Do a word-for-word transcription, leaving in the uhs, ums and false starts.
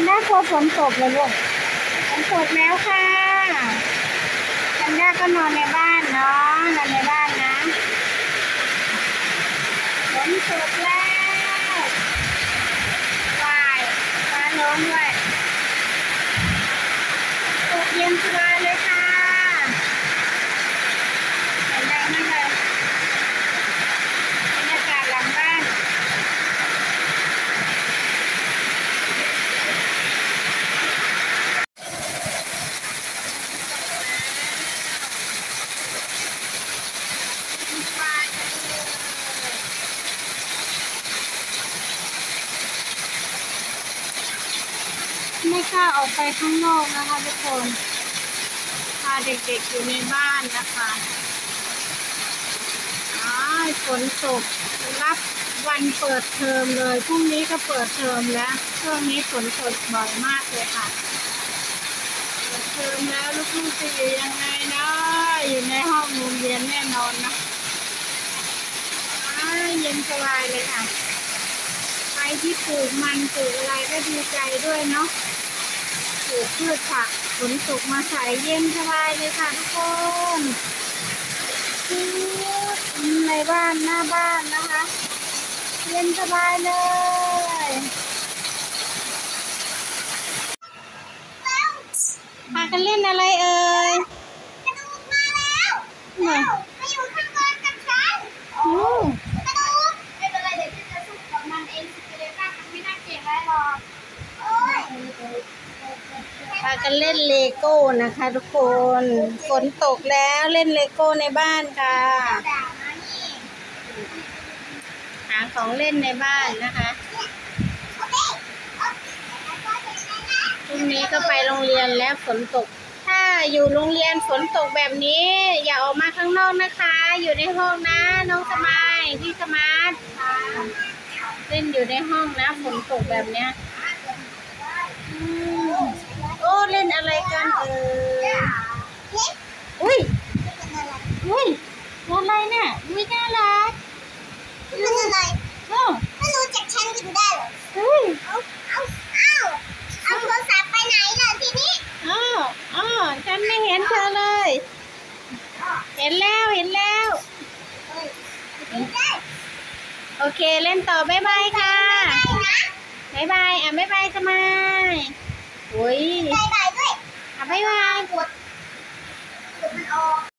ด้ากลัวฝนตกเลยลูกฝนตกแล้วค่ะฉันด้าก็นอนในบ้านเนาะนอนในบ้านนะฝนตกแล้ววายฟ้าร้องด้วยตกเย็นสบายเลยค่ะเห็นได้มากเลยบรรยากาศหลังบ้านไม่กล้าออกไปข้างนอกนะคะทุกคนพาเด็กๆอยู่ในบ้านนะคะอ้ายฝนตกรับวันเปิดเทอมเลยพรุ่งนี้ก็เปิดเทอมแล้วช่วงนี้ฝนตกบ่อยมากเลยค่ะเปิดเทอมแล้วลูกๆจะอยู่ยังไงนะอยู่ในห้องโรงเรียนแน่นอนนะอ้ายเย็นสบายเลยค่ะใครที่ปลูกมันปลูกอะไรก็ดีใจด้วยเนาะปลูกพืชผักฝนตกมาใส่เย็นสบายเลยค่ะทุกคนในบ้านหน้าบ้านนะคะเย็นสบายเลยพากันเล่นอะไรเอ่ยกระดูกมาแล้วเนี่ยมาอยู่ข้างบนกับฉันโอ้กระดูกไม่เป็นไรเดี๋ยวฉันจะสู้กับมันเองสกิเลต้ามันไม่น่าเก่งอะไรหรอกโอ้ยพากันเล่นเลโก้นะคะทุกคนฝนตกแล้วเล่นเลโก้ในบ้านค่ะหาของเล่นในบ้านนะคะพรุ่งนี้ก็ไปโรงเรียนแล้วฝนตกถ้าอยู่โรงเรียนฝนตกแบบนี้อย่าออกมาข้างนอกนะคะอยู่ในห้องนะน้องสมายพี่สมาร์ทเล่นอยู่ในห้องนะฝนตกแบบเนี้ยโอ้เล่นอะไรกันเอออุ้ยอุ้ยอะไรเนี่ยอุ้ยน่ารักมันอะไรไม่รู้จักฉันกินได้หรออุ้ยเอาเอาเอาเอาโทรศัพท์ไปไหนล่ะทีนี้อ้าวอ้าวฉันไม่เห็นเธอเลยเห็นแล้วเห็นแล้วโอเคเล่นต่อบ๊ายบายค่ะบ๊ายบายอ่ะบ๊ายบายสมัยโอ้ยบ๊ายบายด้วยอ่ะบ๊ายบายกดกดมันออก